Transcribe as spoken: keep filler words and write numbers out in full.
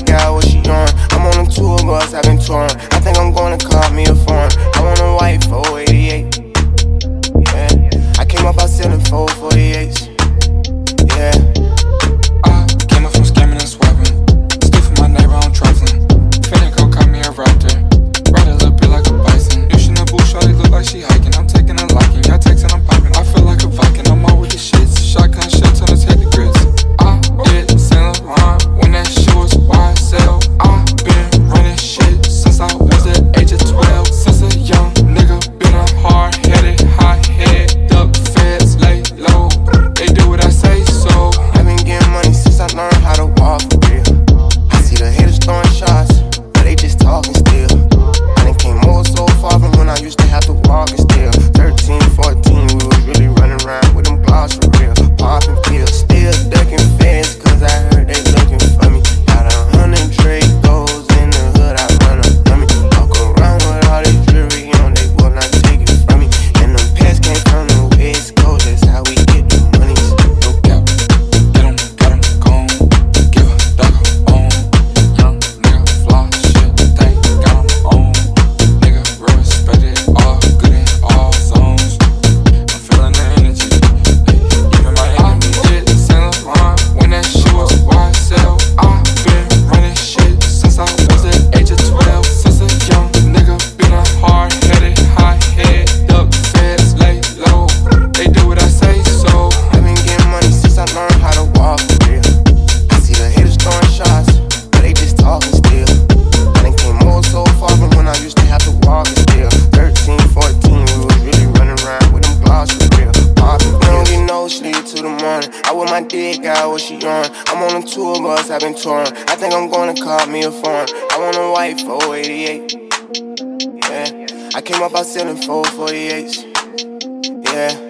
dig out what she on. I'm on a tour bus, I've been touring. I think I'm gonna call me a foreign. I want a white four eighty-eight. Yeah, I came up out selling four forty-eights. Yeah, I came up from scamming and swiping. Steal from my neighbor, I'm trifling. Finna go call me a raptor. Ride a little bit like a bison. You shouldn't boo, shawty look like she hiking. I'm taking a liking, y'all texting, I'm popping. I feel like a Viking, I'm all with the shits. Shotgun shit, turn us head to grits. I did Saint Laurent when that shit was Y S L. I been running shit since I was the age of twelve. Since a young nigga, been a hard-headed, hot-head, duck feds, lay low. They do what I say, so I've been getting money since I learned how to walk for real. I see the haters throwing shots, but they just talking still. I done came more so far from when I used to have to walk and still. Thirteen, fourteen, we was really running around with them blocks for real. Popping pills, still ducking feds, cause I heard they looking for me. Got a hundred Dracos in the hood, I run up on me. Walk around with all this jewelry on, they will not take it from me. And them pets came from the West Coast, that's how we get the money. no cap. Get 'em, got 'em, gone. Give a dog a bone. Young nigga, fly shit, they got 'em on. Nigga, real respected, all good in all zones. I'm feeling the energy, even my enemy. I did Saint Laurent when that shit was Y S L. I been running shit since I was the age of twelve. Since a young nigga, been a hard-headed, hot-head, duck feds, lay low. They do what I say, so I've been getting money since I learned how to walk for real. I see the haters throwing shots, but they just talking still. I done came more so far from when I used to have to walk and still. Thirteen, fourteen, we was really running around with them blocks for real. Popping, we don't get no sleep till the morning. I with my dick out what she on. I'm on a tour bus, I've been touring. I think I'm gonna call me a foreign. I want a white four eighty-eight. Yeah, I came up out selling four forty-eights. Yeah.